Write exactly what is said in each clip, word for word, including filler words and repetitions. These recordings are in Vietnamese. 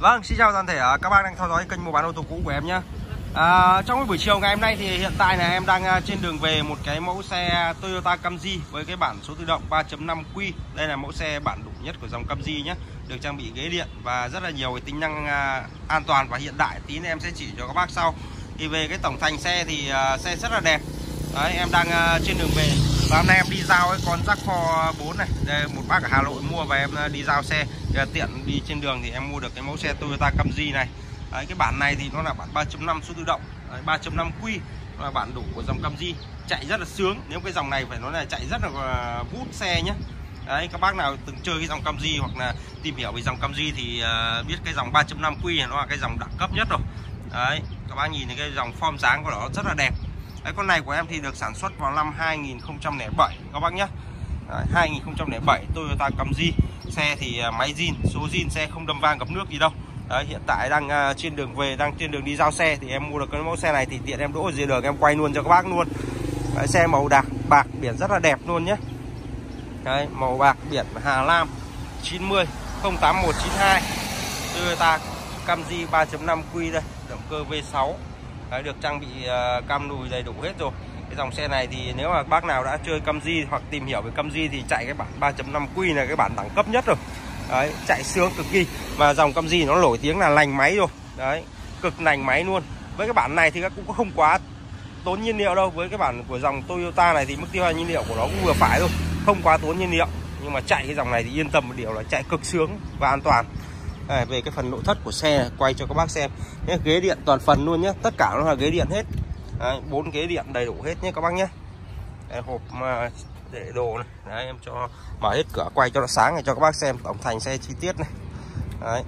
Vâng, xin chào toàn thể các bác đang theo dõi kênh mua bán ô tô cũ của em nhé. À, trong buổi chiều ngày hôm nay thì hiện tại là em đang trên đường về một cái mẫu xe Toyota Camry với cái bản số tự động ba chấm năm Q. Đây là mẫu xe bản đủ nhất của dòng Camry nhé, được trang bị ghế điện và rất là nhiều cái tính năng an toàn và hiện đại. Tí nữa em sẽ chỉ cho các bác sau. Thì về cái tổng thành xe thì uh, xe rất là đẹp. Đấy, em đang uh, trên đường về và hôm nay em đi giao cái con Jack Four bốn này. Đây, một bác ở Hà Nội mua và em uh, đi giao xe. Để tiện đi trên đường thì em mua được cái mẫu xe Toyota Camry này. Đấy, cái bản này thì nó là bản ba chấm năm số tự động, ba chấm năm Q, là bản đủ của dòng Camry, chạy rất là sướng. Nếu cái dòng này phải nói là chạy rất là uh, vút xe nhé. Đấy, các bác nào từng chơi cái dòng Camry hoặc là tìm hiểu về dòng Camry thì uh, biết cái dòng ba chấm năm Q này nó là cái dòng đẳng cấp nhất rồi. Đấy, các bác nhìn thấy cái dòng form dáng của nó rất là đẹp. Đấy, con này của em thì được sản xuất vào năm hai nghìn không trăm lẻ bảy các bác nhé. Đấy, hai nghìn không trăm lẻ bảy Toyota Camry. Xe thì uh, máy zin, số zin, xe không đâm va ngập nước gì đâu. Đấy, hiện tại đang uh, trên đường về, đang trên đường đi giao xe thì em mua được cái mẫu xe này thì tiện em đỗ ở dưới đường em quay luôn cho các bác luôn. Đấy, xe màu đạc bạc biển rất là đẹp luôn nhé. Đấy, màu bạc biển Hà Lam chín mươi không tám một chín hai Toyota Camry ba chấm năm Q đây, động cơ V sáu. Đấy, được trang bị uh, cam lùi đầy đủ hết rồi. Cái dòng xe này thì nếu mà bác nào đã chơi Camry hoặc tìm hiểu về Camry thì chạy cái bản ba chấm năm Q là cái bản đẳng cấp nhất rồi. Đấy, chạy sướng cực kỳ. Mà dòng Camry nó nổi tiếng là lành máy rồi. Đấy, cực lành máy luôn. Với cái bản này thì các cũng không quá tốn nhiên liệu đâu. Với cái bản của dòng Toyota này thì mức tiêu hao nhiên liệu của nó cũng vừa phải thôi, không quá tốn nhiên liệu. Nhưng mà chạy cái dòng này thì yên tâm một điều là chạy cực sướng và an toàn. Đây, về cái phần nội thất của xe này, quay cho các bác xem. Nhé, ghế điện toàn phần luôn nhé, tất cả nó là ghế điện hết. Bốn ghế điện đầy đủ hết nhé các bác nhé. Đây, hộp mà để đồ này. Đấy, em cho mở hết cửa quay cho nó sáng này cho các bác xem tổng thành xe chi tiết này. Đấy.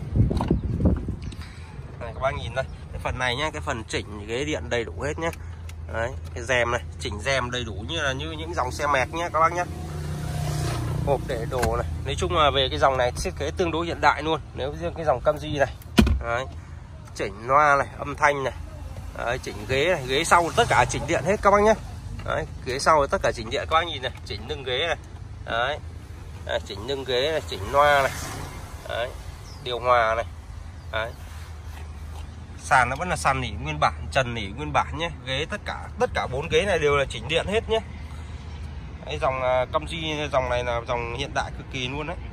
Đây, các bác nhìn đây, cái phần này nhá, cái phần chỉnh ghế điện đầy đủ hết nhé. Đấy, cái rèm này, chỉnh rèm đầy đủ như là như những dòng xe mẹc nhé các bác nhé. Hộp để đồ này, nói chung là về cái dòng này thiết kế tương đối hiện đại luôn. Nếu riêng cái dòng Camry này. Đấy, chỉnh loa này, âm thanh này. Đấy, chỉnh ghế này, ghế sau tất cả chỉnh điện hết các bác nhé. Đấy, ghế sau tất cả chỉnh điện các bác nhìn này, chỉnh lưng ghế này. Đấy, đấy, chỉnh lưng ghế này, chỉnh loa này. Đấy, điều hòa này. Đấy, sàn nó vẫn là sàn nỉ nguyên bản, trần nỉ nguyên bản nhé. Ghế tất cả tất cả bốn ghế này đều là chỉnh điện hết nhé. Đấy, dòng uh, Camry dòng này là dòng hiện đại cực kỳ luôn đấy.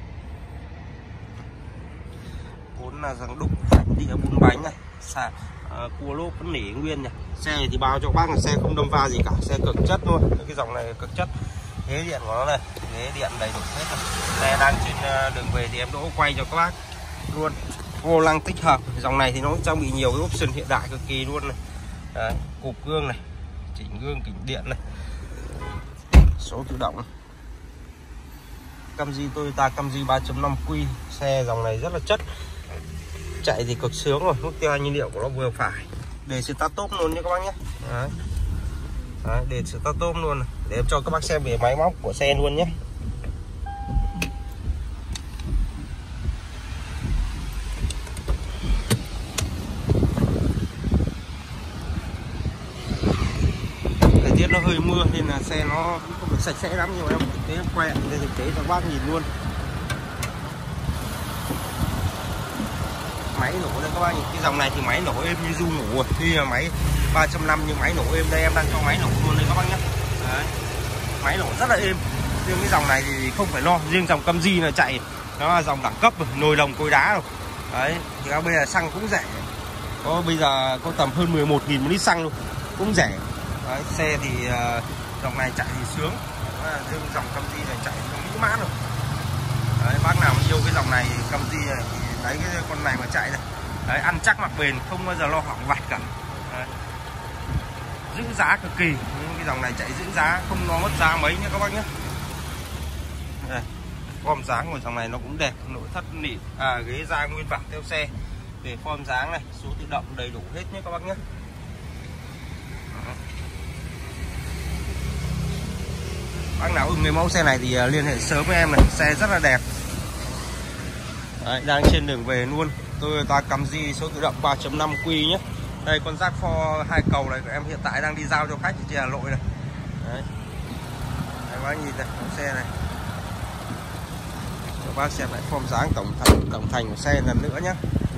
Bốn là dòng đúc phanh đĩa bốn bánh này, sàn uh, cua lốp vẫn nỉ nguyên nhỉ. Xe này thì bao cho các bác là xe không đâm va gì cả, xe cực chất luôn. Cái dòng này cực chất. Ghế điện của nó này, ghế điện đầy đủ hết rồi. Xe đang trên uh, đường về thì em đỗ quay cho các bác luôn. Vô lăng tích hợp, dòng này thì nó trang bị nhiều cái option hiện đại cực kỳ luôn này. Đấy, cụp gương này, chỉnh gương chỉnh điện này, số tự động này. Camry Toyota Camry ba chấm năm Q, xe dòng này rất là chất, chạy thì cực sướng rồi, mức tiêu hao nhiên liệu của nó vừa phải. Để start top luôn nha các bác nhé. Đấy. Đấy, để start top luôn này. Để em cho các bác xem về máy móc của xe luôn nhé. Nó hơi mưa nên là xe nó cũng không được sạch sẽ lắm, nhưng mà em thực tế em quay lên thực tế cho các bác nhìn luôn. Máy nổ đây các bác nhìn, cái dòng này thì máy nổ êm như du ngủ rồi. Tuy là máy ba chấm năm nhưng máy nổ êm, đây em đang cho máy nổ luôn đây các bác nhé. Đấy, máy nổ rất là êm. Riêng cái dòng này thì không phải lo, riêng dòng Camry là chạy nó là dòng đẳng cấp rồi, nồi lồng cối đá rồi. Đấy, thì các bây giờ xăng cũng rẻ, có bây giờ có tầm hơn mười một nghìn một lít xăng luôn, cũng rẻ. Đấy, xe thì uh, dòng này chạy thì sướng. Riêng dòng Camry này chạy nó mỹ mãn rồi. Đấy, bác nào yêu cái dòng này Camry này thì lấy cái con này mà chạy này. Đấy, ăn chắc mặc bền, không bao giờ lo hỏng vặt cả. Đấy, giữ giá cực kỳ. Nhưng cái dòng này chạy giữ giá, không lo mất giá mấy nhé các bác nhé. Đây, form dáng của dòng này nó cũng đẹp, nội thất nỉ, à, ghế da nguyên bản theo xe. Về form dáng này, số tự động đầy đủ hết nhé các bác nhé. Bác nào ưng cái mẫu xe này thì liên hệ sớm với em này, xe rất là đẹp. Đấy, đang trên đường về luôn. Toyota Camry số tự động ba chấm năm Q nhé. Đây con Jack Four hai cầu này của em hiện tại đang đi giao cho khách trên Hà Nội này. Đấy, đấy bác nhìn này, mẫu xe này. Cho bác xem lại form dáng tổng thành tổng thành của xe lần nữa nhé.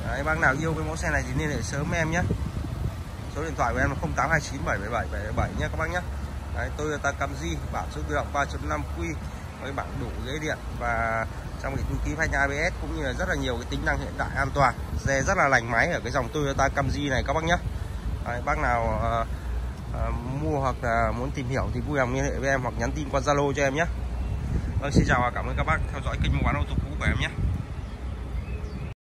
Đấy, bác nào yêu cái mẫu xe này thì liên hệ sớm em nhé. Số điện thoại của em là không tám hai chín bảy bảy bảy bảy bảy nhé các bác nhé. Đấy, Toyota Camry bản số tự động ba chấm năm Q với bản đủ ghế điện và trong cái túi khí phanh a bê ét cũng như là rất là nhiều cái tính năng hiện đại an toàn. Xe rất là lành máy ở cái dòng Toyota Camry này các bác nhé. Đấy, bác nào uh, uh, mua hoặc là muốn tìm hiểu thì vui lòng liên hệ với em hoặc nhắn tin qua Zalo cho em nhé. Vâng, xin chào và cảm ơn các bác theo dõi kênh mua bán ô tô cũ của em nhé.